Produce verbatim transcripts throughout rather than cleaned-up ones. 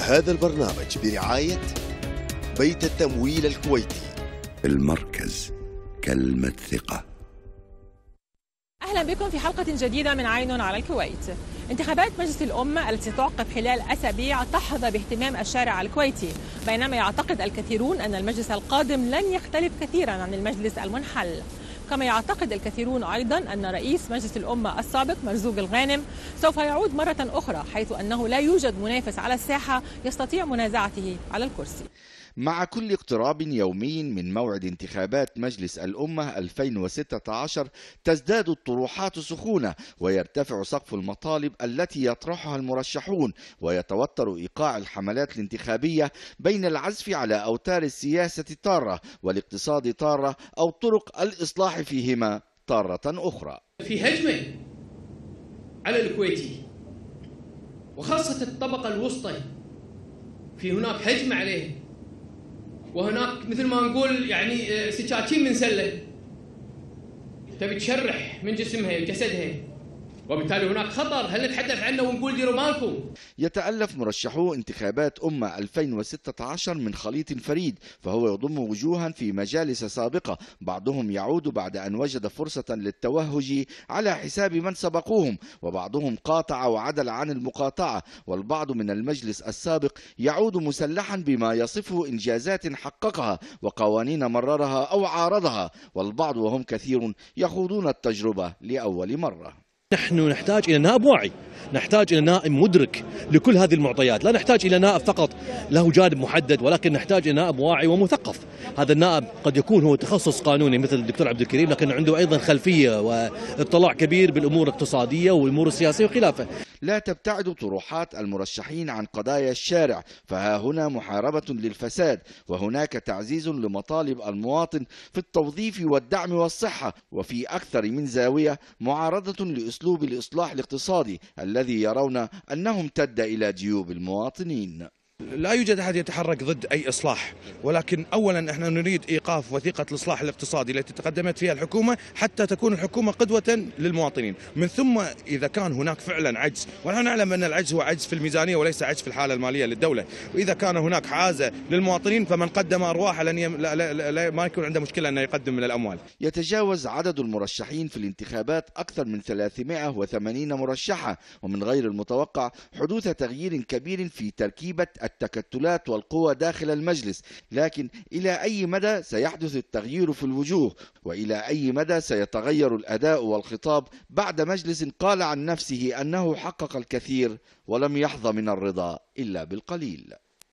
هذا البرنامج برعاية بيت التمويل الكويتي. المركز كلمة ثقة. أهلا بكم في حلقة جديدة من عين على الكويت. انتخابات مجلس الأمة التي تعقب خلال أسابيع تحظى باهتمام الشارع الكويتي، بينما يعتقد الكثيرون أن المجلس القادم لن يختلف كثيرا عن المجلس المنحل. كما يعتقد الكثيرون أيضا أن رئيس مجلس الأمة السابق مرزوق الغانم سوف يعود مرة أخرى، حيث أنه لا يوجد منافس على الساحة يستطيع منازعته على الكرسي. مع كل اقتراب يومي من موعد انتخابات مجلس الأمة ألفين وستة عشر تزداد الطروحات سخونة ويرتفع سقف المطالب التي يطرحها المرشحون، ويتوتر إيقاع الحملات الانتخابية بين العزف على أوتار السياسة تارة والاقتصاد تارة أو طرق الإصلاح فيهما تارة أخرى. في هجمة على الكويتي وخاصة الطبقة الوسطى، في هناك هجمة عليه، وهناك مثل ما نقول يعني سكاكين من سله تبي تشرح من جسمها جسدها، وبالتالي هناك خطر. هل نتحدث عنه ونقول ديروا بالكم؟ يتألف مرشحو انتخابات أمة ألفين وستة عشر من خليط فريد، فهو يضم وجوها في مجالس سابقة، بعضهم يعود بعد أن وجد فرصة للتوهج على حساب من سبقوهم، وبعضهم قاطع وعدل عن المقاطعة، والبعض من المجلس السابق يعود مسلحا بما يصفه إنجازات حققها وقوانين مررها أو عارضها، والبعض وهم كثير يخوضون التجربة لأول مرة. نحن نحتاج إلى نائب واعي، نحتاج إلى نائب مدرك لكل هذه المعطيات، لا نحتاج إلى نائب فقط له جانب محدد، ولكن نحتاج إلى نائب واعي ومثقف. هذا النائب قد يكون هو تخصص قانوني مثل الدكتور عبد الكريم، لكن عنده أيضا خلفية واطلاع كبير بالأمور الاقتصادية والأمور السياسية وخلافه. لا تبتعد طروحات المرشحين عن قضايا الشارع، فها هنا محاربة للفساد، وهناك تعزيز لمطالب المواطن في التوظيف والدعم والصحة، وفي أكثر من زاوية معارضة لأسلوب الإصلاح الاقتصادي الذي يرون أنه امتد إلى جيوب المواطنين. لا يوجد أحد يتحرك ضد أي إصلاح، ولكن أولا احنا نريد إيقاف وثيقة الإصلاح الاقتصادي التي تقدمت فيها الحكومة حتى تكون الحكومة قدوة للمواطنين. من ثم إذا كان هناك فعلا عجز، ونحن نعلم أن العجز هو عجز في الميزانية وليس عجز في الحالة المالية للدولة، وإذا كان هناك حازة للمواطنين فمن قدم أرواحه لن يم... لا لا لا ما يكون عنده مشكلة أنه يقدم من الأموال. يتجاوز عدد المرشحين في الانتخابات أكثر من ثلاثمائة وثمانين مرشحة، ومن غير المتوقع حدوث تغيير كبير في تركيبة التكتلات والقوى داخل المجلس، لكن إلى أي مدى سيحدث التغيير في الوجوه، وإلى أي مدى سيتغير الأداء والخطاب بعد مجلس قال عن نفسه أنه حقق الكثير ولم يحظى من الرضا إلا بالقليل.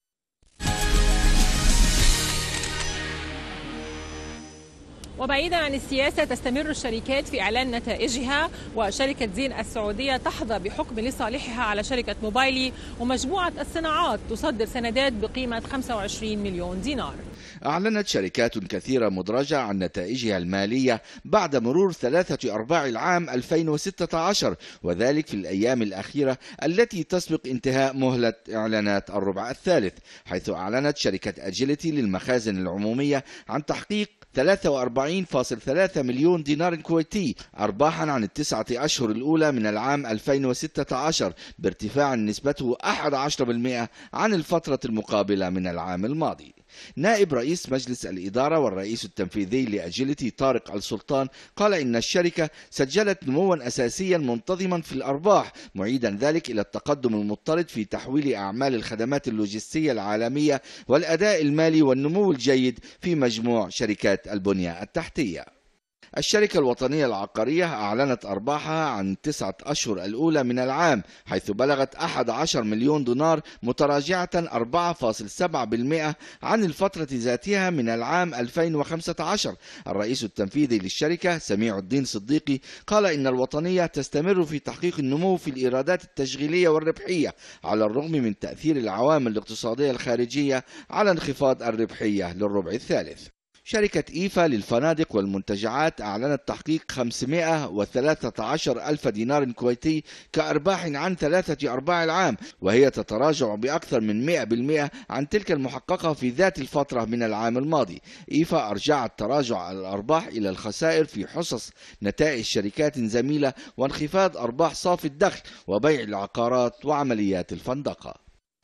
وبعيدا عن السياسة تستمر الشركات في إعلان نتائجها، وشركة زين السعودية تحظى بحكم لصالحها على شركة موبايلي، ومجموعة الصناعات تصدر سندات بقيمة خمسة وعشرين مليون دينار. أعلنت شركات كثيرة مدرجة عن نتائجها المالية بعد مرور ثلاثة أرباع العام ألفين وستة عشر، وذلك في الأيام الأخيرة التي تسبق انتهاء مهلة إعلانات الربع الثالث، حيث أعلنت شركة أجيلتي للمخازن العمومية عن تحقيق ثلاثة وأربعين فاصلة ثلاثة مليون دينار كويتي أرباحا عن التسعة أشهر الأولى من العام ألفين وستة عشر، بارتفاع نسبته أحد عشر بالمئة عن الفترة المقابلة من العام الماضي. نائب رئيس مجلس الإدارة والرئيس التنفيذي لأجيلتي طارق السلطان قال إن الشركة سجلت نموا أساسيا منتظما في الأرباح، معيدا ذلك إلى التقدم المضطرد في تحويل أعمال الخدمات اللوجستية العالمية والأداء المالي والنمو الجيد في مجموع شركات البنية التحتية. الشركة الوطنية العقارية أعلنت أرباحها عن التسعة أشهر الأولى من العام، حيث بلغت أحد عشر مليون دينار، متراجعة أربعة فاصلة سبعة بالمئة عن الفترة ذاتها من العام ألفين وخمسة عشر. الرئيس التنفيذي للشركة سميع الدين صديقي قال إن الوطنية تستمر في تحقيق النمو في الإيرادات التشغيلية والربحية، على الرغم من تأثير العوامل الاقتصادية الخارجية على انخفاض الربحية للربع الثالث. شركة إيفا للفنادق والمنتجعات أعلنت تحقيق خمسمائة وثلاثة عشر ألف دينار كويتي كأرباح عن ثلاثة أرباع العام، وهي تتراجع بأكثر من مئة بالمئة عن تلك المحققة في ذات الفترة من العام الماضي. إيفا أرجعت تراجع الأرباح إلى الخسائر في حصص نتائج شركات زميلة وانخفاض أرباح صافي الدخل وبيع العقارات وعمليات الفندقة.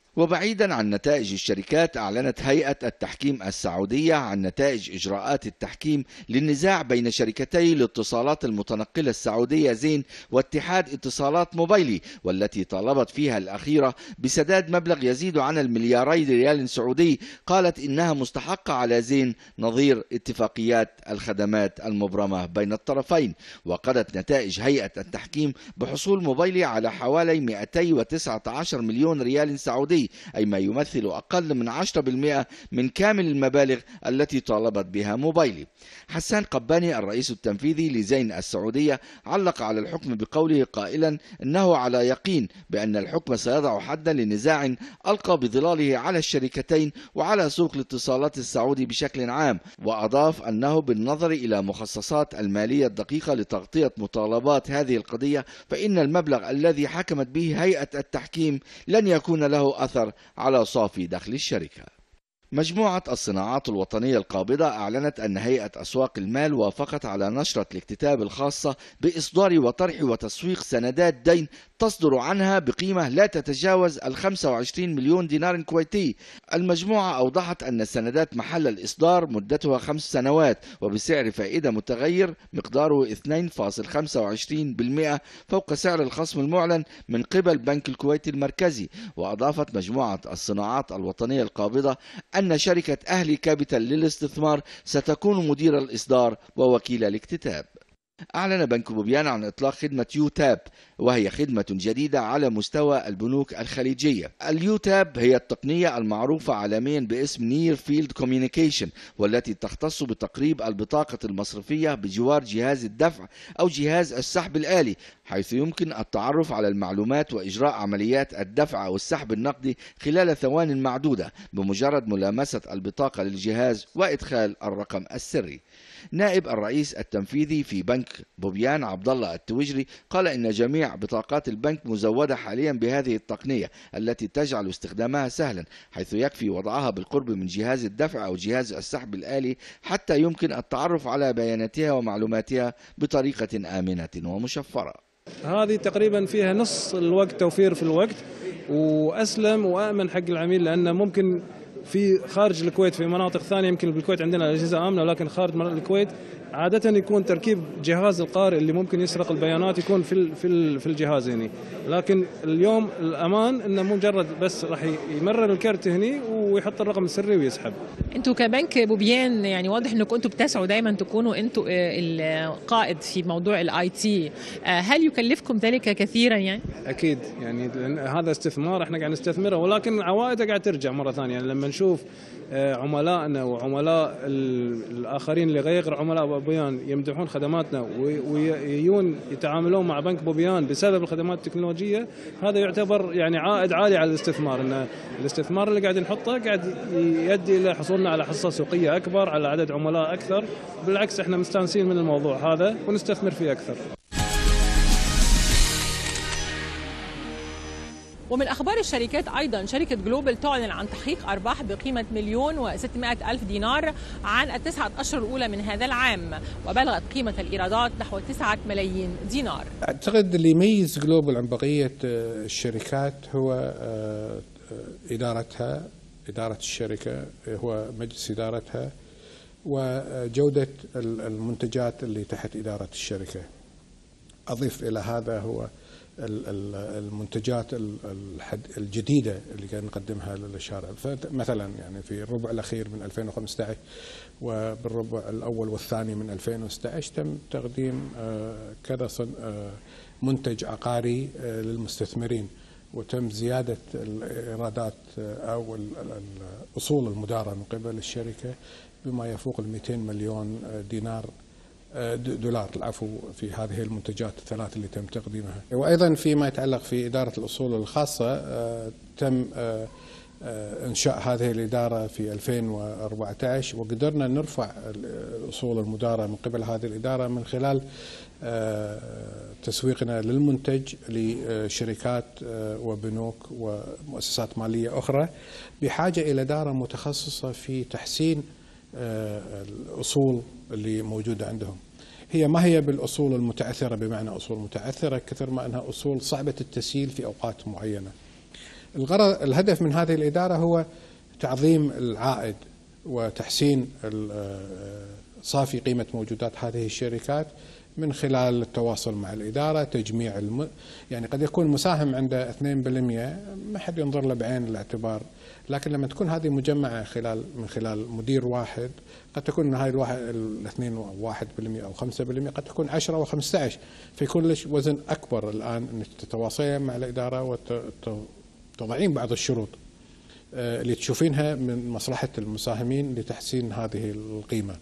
وبعيدا عن نتائج الشركات، أعلنت هيئة التحكيم السعودية عن نتائج إجراءات التحكيم للنزاع بين شركتي الاتصالات المتنقلة السعودية زين واتحاد اتصالات موبايلي، والتي طالبت فيها الأخيرة بسداد مبلغ يزيد عن الملياري ريال سعودي قالت إنها مستحقة على زين نظير اتفاقيات الخدمات المبرمة بين الطرفين. وقضت نتائج هيئة التحكيم بحصول موبايلي على حوالي مئتين وتسعة عشر مليون ريال سعودي، أي ما يمثل أقل من عشرة بالمئة من كامل المبالغ التي طالبت بها موبايلي. حسان قباني الرئيس التنفيذي لزين السعودية علق على الحكم بقوله قائلا إنه على يقين بأن الحكم سيضع حدا لنزاع ألقى بظلاله على الشركتين وعلى سوق الاتصالات السعودي بشكل عام، وأضاف أنه بالنظر إلى مخصصات المالية الدقيقة لتغطية مطالبات هذه القضية فإن المبلغ الذي حكمت به هيئة التحكيم لن يكون له أثر على صافي دخل الشركة. مجموعة الصناعات الوطنية القابضة أعلنت أن هيئة أسواق المال وافقت على نشرة الاكتتاب الخاصة بإصدار وطرح وتسويق سندات دين تصدر عنها بقيمة لا تتجاوز ال خمسة وعشرين مليون دينار كويتي. المجموعة أوضحت أن السندات محل الإصدار مدتها خمس سنوات وبسعر فائدة متغير مقداره اثنين فاصلة خمسة وعشرين بالمئة فوق سعر الخصم المعلن من قبل بنك الكويت المركزي. وأضافت مجموعة الصناعات الوطنية القابضة أن شركة أهلي كابيتال للاستثمار ستكون مدير الإصدار ووكيل الاكتتاب. أعلن بنك بوبيان عن إطلاق خدمة يوتاب، وهي خدمة جديدة على مستوى البنوك الخليجية. اليوتاب هي التقنية المعروفة عالميا باسم نير فيلد كوميونيكيشن، والتي تختص بتقريب البطاقة المصرفية بجوار جهاز الدفع أو جهاز السحب الآلي، حيث يمكن التعرف على المعلومات وإجراء عمليات الدفع أو السحب النقدي خلال ثوان معدودة بمجرد ملامسة البطاقة للجهاز وإدخال الرقم السري. نائب الرئيس التنفيذي في بنك بوبيان عبد الله التوجري قال إن جميع بطاقات البنك مزودة حاليا بهذه التقنية التي تجعل استخدامها سهلا، حيث يكفي وضعها بالقرب من جهاز الدفع أو جهاز السحب الآلي حتى يمكن التعرف على بياناتها ومعلوماتها بطريقة آمنة ومشفرة. هذه تقريبا فيها نص الوقت، توفير في الوقت، وأسلم وأأمن حق العميل، لأنه ممكن في خارج الكويت في مناطق ثانية، يمكن بالكويت عندنا الأجهزة آمنة، ولكن خارج الكويت عادة يكون تركيب جهاز القارئ اللي ممكن يسرق البيانات يكون في في في الجهاز هنا، لكن اليوم الأمان إنه مجرد بس راح يمرر الكرت هني ويحط الرقم السري ويسحب. أنتوا كبنك بوبيان يعني واضح إنكم أنتوا بتسعوا دائما تكونوا أنتوا القائد في موضوع الاي تي، هل يكلفكم ذلك كثيرا يعني؟ أكيد، يعني هذا استثمار احنا قاعد نستثمره، ولكن عوائده قاعد ترجع مرة ثانية. يعني لما نشوف عملائنا وعملاء الآخرين اللي غير عملاء بوبيان يمدحون خدماتنا ويجون يتعاملون مع بنك بوبيان بسبب الخدمات التكنولوجية، هذا يعتبر يعني عائد عالي على الاستثمار. إن الاستثمار اللي قاعد نحطه قاعد يؤدي إلى حصولنا على حصة سوقية أكبر، على عدد عملاء أكثر. بالعكس احنا مستانسين من الموضوع هذا ونستثمر فيه أكثر. ومن أخبار الشركات أيضا شركة جلوبال تعلن عن تحقيق أرباح بقيمة مليون وستمائة ألف دينار عن التسعة أشهر الأولى من هذا العام، وبلغت قيمة الإيرادات نحو تسعة ملايين دينار. أعتقد اللي يميز جلوبال عن بقية الشركات هو إدارتها، إدارة الشركة، هو مجلس إدارتها، وجودة المنتجات اللي تحت إدارة الشركة. أضيف إلى هذا هو المنتجات الجديدة اللي قاعد نقدمها للشارع. فمثلا يعني في الربع الأخير من ألفين وخمسة عشر وبالربع الأول والثاني من ألفين وستة عشر تم تقديم كذا منتج عقاري للمستثمرين، وتم زيادة الإيرادات أو الأصول المدارة من قبل الشركة بما يفوق المئتين مليون دينار دولار العفو في هذه المنتجات الثلاث اللي تم تقديمها. وأيضا فيما يتعلق في إدارة الأصول الخاصة تم إنشاء هذه الإدارة في ألفين وأربعة عشر، وقدرنا نرفع الأصول المدارة من قبل هذه الإدارة من خلال تسويقنا للمنتج لشركات وبنوك ومؤسسات مالية أخرى بحاجة إلى إدارة متخصصة في تحسين الأصول اللي موجودة عندهم. هي ما هي بالأصول المتعثرة بمعنى أصول متعثرة كثر ما أنها أصول صعبة التسييل في أوقات معينة. الغرض الهدف من هذه الإدارة هو تعظيم العائد وتحسين صافي قيمة موجودات هذه الشركات من خلال التواصل مع الإدارة، تجميع الم... يعني قد يكون مساهم عنده اثنين بالمئة ما حد ينظر له بعين الاعتبار، لكن لما تكون هذه مجمعة خلال من خلال مدير واحد قد تكون هاي الواحد الاثنين واحد بالمئة أو خمسة بالمئة، قد تكون عشرة أو خمسة عشر، فيكون لك وزن أكبر الآن أنك تتواصلين مع الإدارة وتضعين بعض الشروط اللي تشوفينها من مصلحة المساهمين لتحسين هذه القيمة.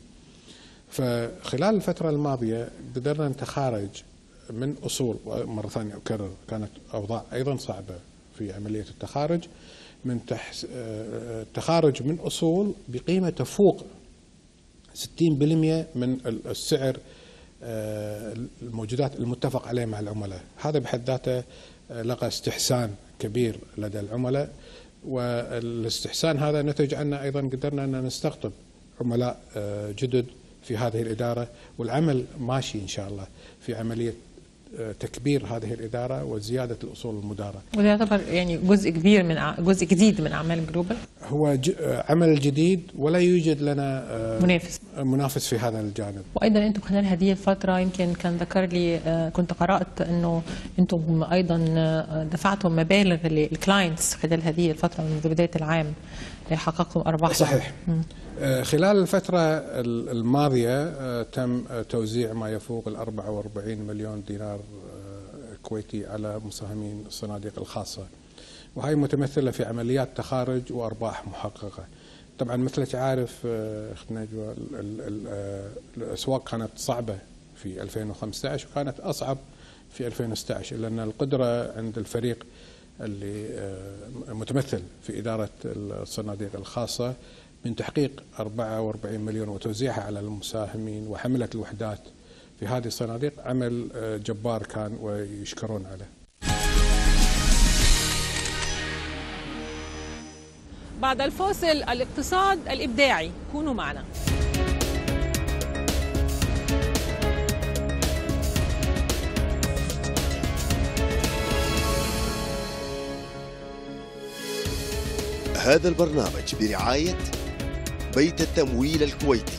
فخلال الفترة الماضية قدرنا نتخارج من أصول، مرة ثانية أكرر كانت أوضاع أيضا صعبة في عملية التخارج، من تحس... التخارج من أصول بقيمة تفوق ستين بالمئة من السعر الموجودات المتفق عليه مع العملاء. هذا بحد ذاته لقى استحسان كبير لدى العملاء، والاستحسان هذا نتج عنه أيضا قدرنا أن نستقطب عملاء جدد في هذه الإدارة، والعمل ماشي إن شاء الله في عملية تكبير هذه الإدارة وزيادة الأصول المدارة. وده يعتبر يعني جزء كبير من جزء جديد من أعمال جلوبال. هو عمل جديد ولا يوجد لنا منافس منافس في هذا الجانب. وأيضا أنتم خلال هذه الفترة يمكن كان ذكر لي كنت قرأت أنه أنتم أيضا دفعتم مبالغ للكلاينتس خلال هذه الفترة منذ بداية العام حققتم أرباح. صحيح. م. خلال الفترة الماضية تم توزيع ما يفوق ال أربعة وأربعين مليون دينار كويتي على مساهمين الصناديق الخاصة، وهي متمثلة في عمليات تخارج وأرباح محققة. طبعا مثل عارف أخت نجوى الأسواق كانت صعبة في ألفين وخمسة عشر وكانت أصعب في ألفين وستة عشر، لأن القدرة عند الفريق اللي متمثل في إدارة الصناديق الخاصة من تحقيق أربعة وأربعين مليون وتوزيعها على المساهمين وحملة الوحدات في هذه الصناديق عمل جبار كان ويشكرون عليه. بعد الفاصل الاقتصاد الإبداعي، كونوا معنا. هذا البرنامج برعاية بيت التمويل الكويتي.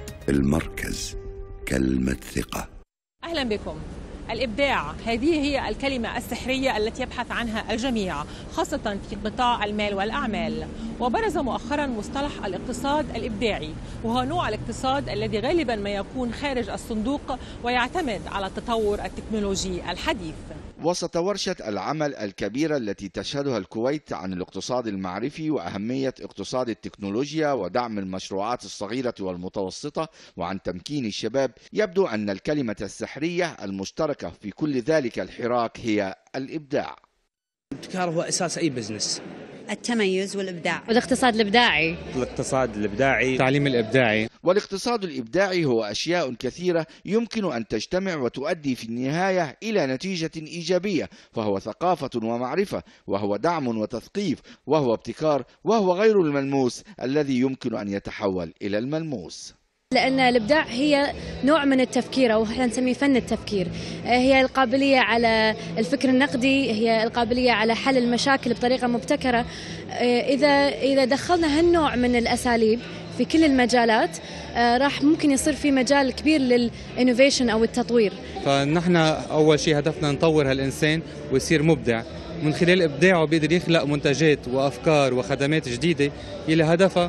المركز كلمة ثقة. أهلا بكم. الإبداع هذه هي الكلمة السحرية التي يبحث عنها الجميع، خاصة في قطاع المال والأعمال. وبرز مؤخرا مصطلح الاقتصاد الإبداعي، وهو نوع الاقتصاد الذي غالبا ما يكون خارج الصندوق ويعتمد على التطور التكنولوجي الحديث. وسط ورشة العمل الكبيرة التي تشهدها الكويت عن الاقتصاد المعرفي وأهمية اقتصاد التكنولوجيا ودعم المشروعات الصغيرة والمتوسطة وعن تمكين الشباب، يبدو أن الكلمة السحرية المشتركة في كل ذلك الحراك هي الإبداع. الابتكار هو أساس أي بزنس. التميز والإبداع. والاقتصاد الإبداعي. الاقتصاد الإبداعي. التعليم الإبداعي. والاقتصاد الإبداعي هو أشياء كثيرة يمكن أن تجتمع وتؤدي في النهاية إلى نتيجة إيجابية، فهو ثقافة ومعرفة، وهو دعم وتثقيف، وهو ابتكار، وهو غير الملموس الذي يمكن أن يتحول إلى الملموس. لأن الإبداع هي نوع من التفكير، أو احنا نسميه فن التفكير. هي القابلية على الفكر النقدي، هي القابلية على حل المشاكل بطريقة مبتكرة. إذا إذا دخلنا هالنوع من الأساليب في كل المجالات راح ممكن يصير في مجال كبير للإنوفيشن أو التطوير. فنحن أول شيء هدفنا نطور هالإنسان ويصير مبدع، من خلال إبداعه بيقدر يخلق منتجات وأفكار وخدمات جديدة إلى هدفها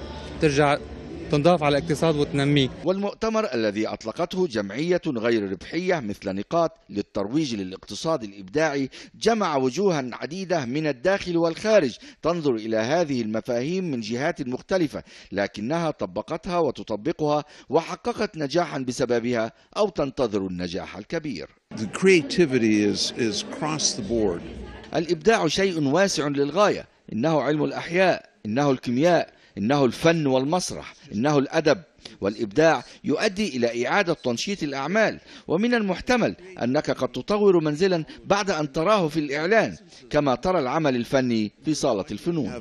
ترجع تنضاف على الاقتصاد وتنميه. والمؤتمر الذي أطلقته جمعية غير ربحية مثل نقاط للترويج للاقتصاد الإبداعي جمع وجوها عديدة من الداخل والخارج تنظر إلى هذه المفاهيم من جهات مختلفة، لكنها طبقتها وتطبقها وحققت نجاحا بسببها أو تنتظر النجاح الكبير. The creativity is, is across the board. الإبداع شيء واسع للغاية، إنه علم الأحياء، إنه الكيمياء، إنه الفن والمسرح، إنه الأدب. والإبداع يؤدي إلى إعادة تنشيط الأعمال، ومن المحتمل أنك قد تطور منزلا بعد أن تراه في الإعلان كما ترى العمل الفني في صالة الفنون.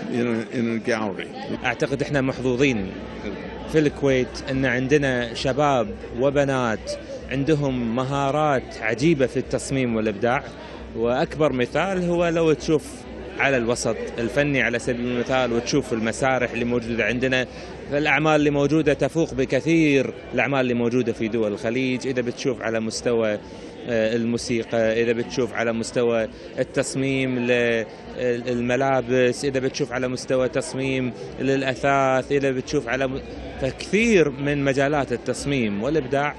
in a, in a gallery. أعتقد إحنا محظوظين في الكويت أن عندنا شباب وبنات عندهم مهارات عجيبة في التصميم والإبداع، وأكبر مثال هو لو تشوف على الوسط الفني على سبيل المثال وتشوف المسارح اللي موجودة عندنا، الأعمال اللي موجودة تفوق بكثير الأعمال اللي موجودة في دول الخليج. إذا بتشوف على مستوى الموسيقى، إذا بتشوف على مستوى التصميم للملابس، إذا بتشوف على مستوى تصميم للأثاث، إذا بتشوف على م... فكثير من مجالات التصميم والإبداع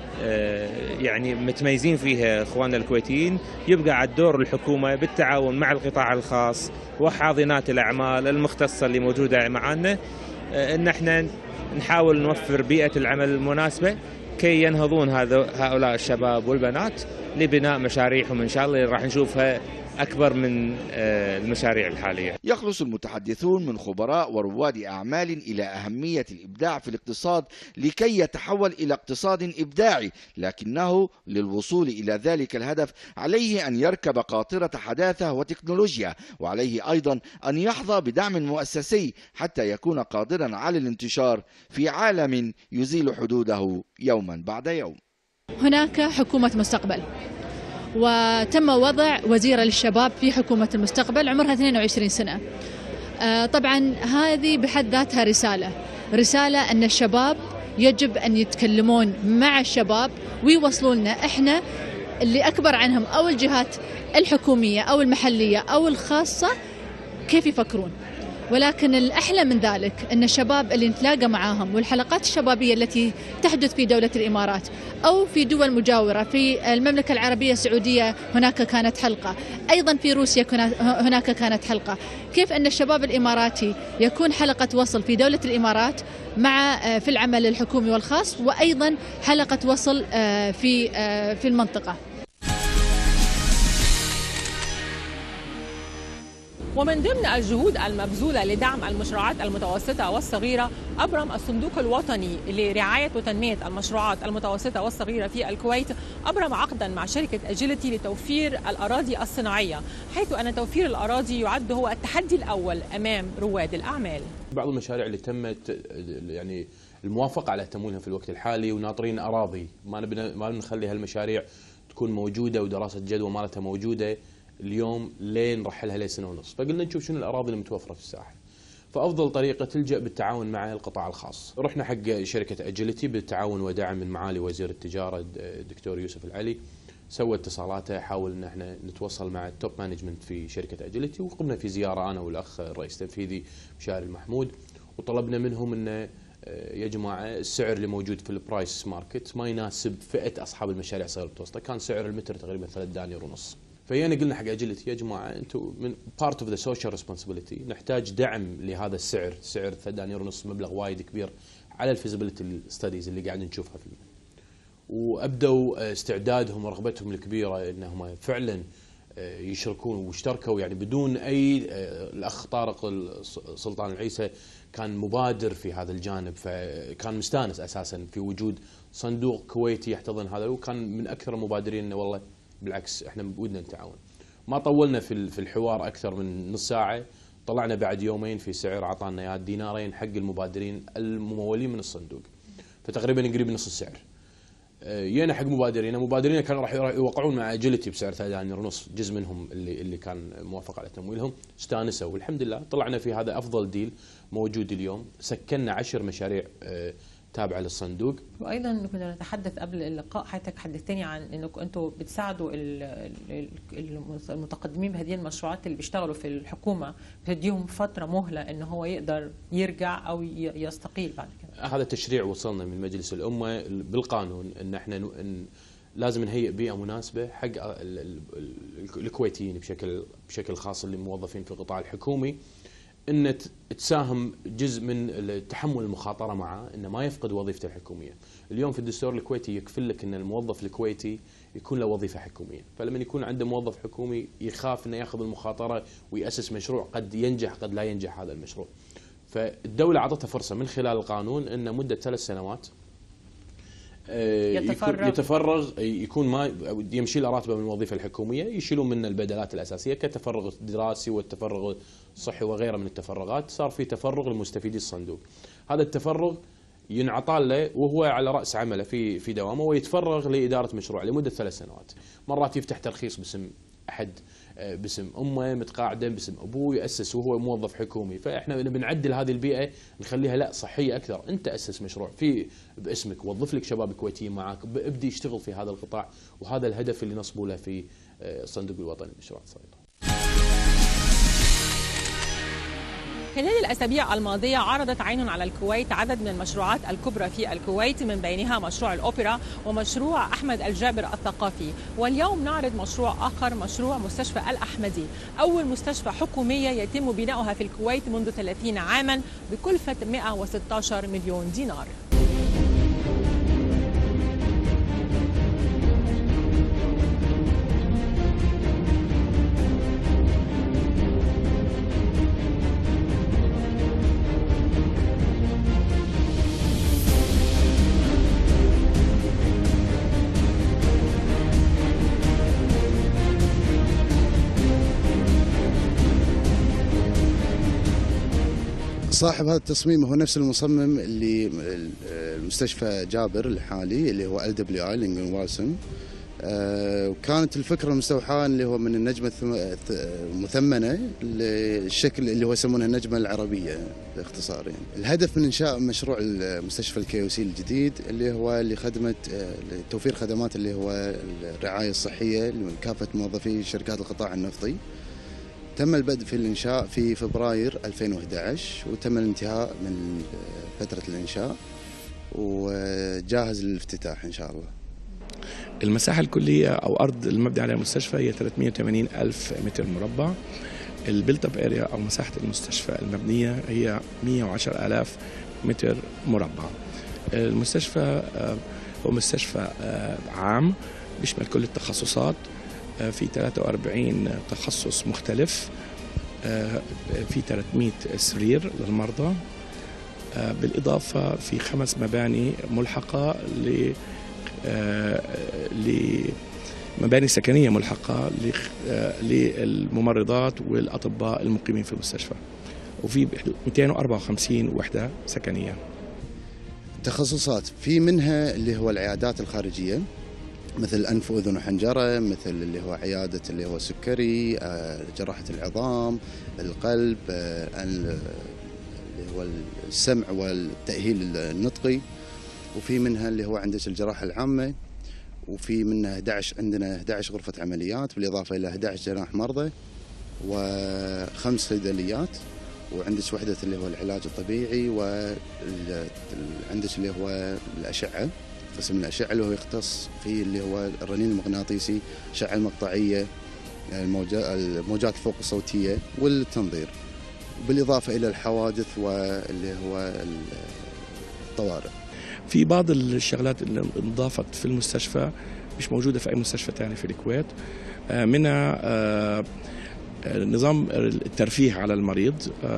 يعني متميزين فيها إخواننا الكويتيين. يبقى على دور الحكومة بالتعاون مع القطاع الخاص وحاضنات الأعمال المختصة اللي موجودة معنا إن احنا نحاول نوفر بيئة العمل المناسبة كي ينهضون هذا هؤلاء الشباب والبنات لبناء مشاريعهم إن شاء الله راح نشوفها أكبر من المشاريع الحالية. يخلص المتحدثون من خبراء ورواد أعمال إلى أهمية الإبداع في الاقتصاد لكي يتحول إلى اقتصاد إبداعي، لكنه للوصول إلى ذلك الهدف عليه أن يركب قاطرة حداثة وتكنولوجيا، وعليه أيضا أن يحظى بدعم مؤسسي حتى يكون قادرا على الانتشار في عالم يزيل حدوده يوما بعد يوم. هناك حكومة مستقبل، وتم وضع وزيرة للشباب في حكومة المستقبل عمرها اثنين وعشرين سنة. طبعا هذه بحد ذاتها رسالة رسالة أن الشباب يجب أن يتكلمون مع الشباب ويوصلوا لنا إحنا اللي أكبر عنهم أو الجهات الحكومية أو المحلية أو الخاصة كيف يفكرون. ولكن الأحلى من ذلك أن الشباب اللي نتلاقى معاهم والحلقات الشبابية التي تحدث في دولة الإمارات أو في دول مجاورة، في المملكة العربية السعودية هناك كانت حلقة، أيضا في روسيا هناك كانت حلقة، كيف أن الشباب الإماراتي يكون حلقة وصل في دولة الإمارات مع في العمل الحكومي والخاص، وأيضا حلقة وصل في في المنطقة. ومن ضمن الجهود المبذولة لدعم المشروعات المتوسطة والصغيرة، أبرم الصندوق الوطني لرعاية وتنمية المشروعات المتوسطة والصغيرة في الكويت أبرم عقدا مع شركة أجيلتي لتوفير الأراضي الصناعية، حيث أن توفير الأراضي يعد هو التحدي الأول أمام رواد الأعمال. بعض المشاريع اللي تمت يعني الموافقة على تمويلها في الوقت الحالي وناطرين أراضي، ما نبي ما نخلي هالمشاريع تكون موجودة ودراسة جدوى مالتها موجودة اليوم لين نرحلها لسنه ونص، فقلنا نشوف شنو الاراضي المتوفره في الساحه. فافضل طريقه تلجا بالتعاون مع القطاع الخاص. رحنا حق شركه اجيلتي بالتعاون ودعم من معالي وزير التجاره الدكتور يوسف العلي، سوى اتصالاته، حاول ان احنا نتوصل مع التوب مانجمنت في شركه اجيلتي، وقمنا في زياره انا والاخ الرئيس التنفيذي مشاري المحمود، وطلبنا منهم انه يا جماعه السعر اللي موجود في البرايس ماركت ما يناسب فئه اصحاب المشاريع الصغيره المتوسطه، كان سعر المتر تقريبا ثلاثة دنانير ونص. فيانا قلنا حق اجيلتي يا جماعه انتم من بارت اوف ذا سوشيال ريسبونسبيلتي، نحتاج دعم لهذا السعر، سعر ثلاثة دنانير ونص مبلغ وايد كبير على الفيزيبيليتي ستاديز اللي قاعد نشوفها فيه. وابدوا استعدادهم ورغبتهم الكبيره انهم فعلا يشاركون واشتركوا يعني بدون اي. الاخ طارق سلطان العيسى كان مبادر في هذا الجانب، فكان مستانس اساسا في وجود صندوق كويتي يحتضن هذا، وكان من اكثر المبادرين انه والله بالعكس احنا ودنا نتعاون. ما طولنا في في الحوار اكثر من نص ساعه، طلعنا بعد يومين في سعر اعطانا اياه دينارين حق المبادرين الممولين من الصندوق، فتقريبا قريب نص السعر. جينا حق مبادرين، مبادرين كانوا راح يوقعون مع اجيلتي بسعر ثلاثة دنانير ونص، جزء منهم اللي اللي كان موافق على تمويلهم استانسوا، والحمد لله طلعنا في هذا افضل ديل موجود اليوم. سكننا عشر مشاريع تابعه للصندوق. وايضا كنا نتحدث قبل اللقاء، حضرتك حدثتني عن انكم انتم بتساعدوا المتقدمين بهذه المشروعات اللي بيشتغلوا في الحكومه، بتديهم فتره مهله انه هو يقدر يرجع او يستقيل بعد كده. هذا تشريع وصلنا من مجلس الامه بالقانون ان احنا إن لازم نهيئ بيئه مناسبه حق الكويتيين بشكل بشكل خاص اللي موظفين في القطاع الحكومي، ان تساهم جزء من تحمل المخاطره معه، انه ما يفقد وظيفته الحكوميه. اليوم في الدستور الكويتي يكفل لك ان الموظف الكويتي يكون له وظيفه حكوميه، فلما يكون عنده موظف حكومي يخاف انه ياخذ المخاطره وياسس مشروع قد ينجح قد لا ينجح هذا المشروع. فالدوله اعطتها فرصه من خلال القانون ان مده ثلاث سنوات يتفرغ يتفرغ يكون ما يمشي له راتبه من الوظيفه الحكوميه، يشيلون منه البدلات الاساسيه كالتفرغ الدراسي والتفرغ الصحي وغيره من التفرغات. صار في تفرغ لمستفيدي الصندوق. هذا التفرغ ينعطى له وهو على راس عمله في في دوامه، ويتفرغ لاداره مشروع لمده ثلاث سنوات. مرات يفتح ترخيص باسم احد، باسم امه متقاعده، باسم ابوه ياسس وهو موظف حكومي. فاحنا بنعدل هذه البيئه نخليها لا صحيه اكثر. انت اسس مشروع في باسمك، وظف لك شباب كويتيين معك، ابدي اشتغل في هذا القطاع، وهذا الهدف اللي نصبوا له في الصندوق الوطني للمشروعات الصغيره. خلال الأسابيع الماضية عرضت عين على الكويت عدد من المشروعات الكبرى في الكويت، من بينها مشروع الأوبرا ومشروع أحمد الجابر الثقافي. واليوم نعرض مشروع آخر، مشروع مستشفى الأحمدي، أول مستشفى حكومية يتم بناؤها في الكويت منذ ثلاثين عاما بكلفة مئة وستة عشر مليون دينار. صاحب هذا التصميم هو نفس المصمم اللي المستشفى جابر الحالي اللي هو ال دبليو اي لينجن واسم. وكانت الفكره المستوحاه اللي هو من النجمه المثمنه للشكل اللي هو يسمونها النجمه العربيه باختصار. يعني الهدف من انشاء مشروع المستشفى الكي او سي الجديد اللي هو لخدمه توفير خدمات اللي هو الرعايه الصحيه لكافه موظفي شركات القطاع النفطي. تم البدء في الإنشاء في فبراير ألفين وأحد عشر، وتم الانتهاء من فترة الإنشاء وجاهز للافتتاح إن شاء الله. المساحة الكلية أو أرض المبني عليها المستشفى هي ثلاثمئة وثمانين ألف متر مربع. البيلت اب اريا أو مساحة المستشفى المبنية هي مئة وعشرة آلاف متر مربع. المستشفى هو مستشفى عام بيشمل كل التخصصات، في ثلاثة وأربعين تخصص مختلف، في ثلاثمئة سرير للمرضى، بالإضافة في خمس مباني ملحقة لمباني سكنية ملحقة للممرضات والأطباء المقيمين في المستشفى، وفي مئتين وأربعة وخمسين وحدة سكنية. تخصصات في منها اللي هو العيادات الخارجية مثل أنف وأذن وحنجرة، مثل اللي هو عيادة اللي هو السكري، جراحة العظام، القلب، اللي هو السمع والتأهيل النطقي، وفي منها اللي هو عندك الجراحة العامة، وفي منها أحد عشر عندنا أحد عشر غرفة عمليات بالإضافة إلى أحد عشر جناح مرضى وخمس صيدليات، وعندك وحدة اللي هو العلاج الطبيعي، وعندك اللي هو الأشعة، قسم الأشعة اللي هو يختص في اللي هو الرنين المغناطيسي، الأشعة المقطعية، الموجات الفوق الصوتية والتنظير، بالإضافة إلى الحوادث واللي هو الطوارئ. في بعض الشغلات اللي انضافت في المستشفى مش موجودة في أي مستشفى ثاني في الكويت، منها نظام الترفيه على المريض.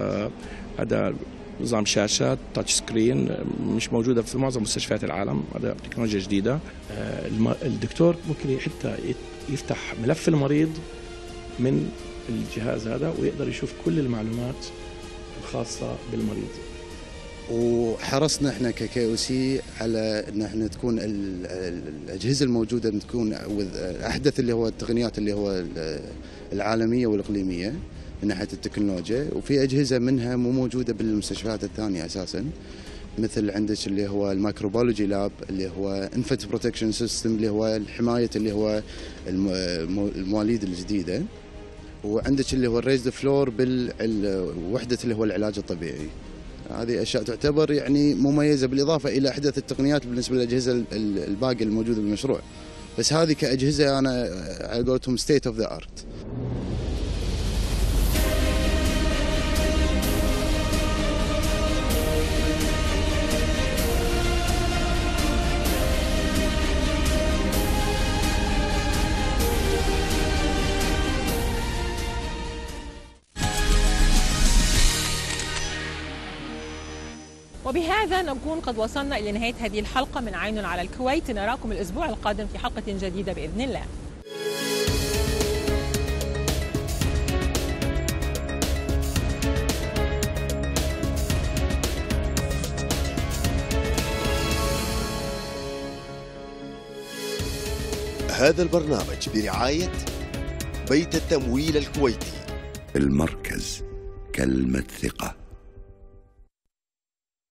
هذا نظام شاشات تاتش سكرين مش موجودة في معظم مستشفيات العالم، هذا تكنولوجيا جديدة. الدكتور ممكن حتى يفتح ملف المريض من الجهاز هذا ويقدر يشوف كل المعلومات الخاصة بالمريض. وحرصنا احنا ككي او سي على ان احنا تكون الاجهزه الموجوده تكون احدث اللي هو التقنيات اللي هو العالميه والاقليميه من ناحيه التكنولوجيا، وفي اجهزه منها مو موجوده بالمستشفيات الثانيه اساسا، مثل عندك اللي هو الميكروبيولوجي لاب اللي هو انفنت بروتكشن سيستم اللي هو حمايه اللي هو المواليد الجديده، وعندك اللي هو الريزد فلور بالوحده اللي هو العلاج الطبيعي. هذه اشياء تعتبر يعني مميزه بالاضافه الى احدث التقنيات بالنسبه للاجهزه الباقيه الموجوده بالمشروع، بس هذه كاجهزه انا على قولتهم ستيت اوف ذا ارت. وبهذا نكون قد وصلنا إلى نهاية هذه الحلقة من عين على الكويت. نراكم الأسبوع القادم في حلقة جديدة بإذن الله. هذا البرنامج برعاية بيت التمويل الكويتي. المركز، كلمة ثقة.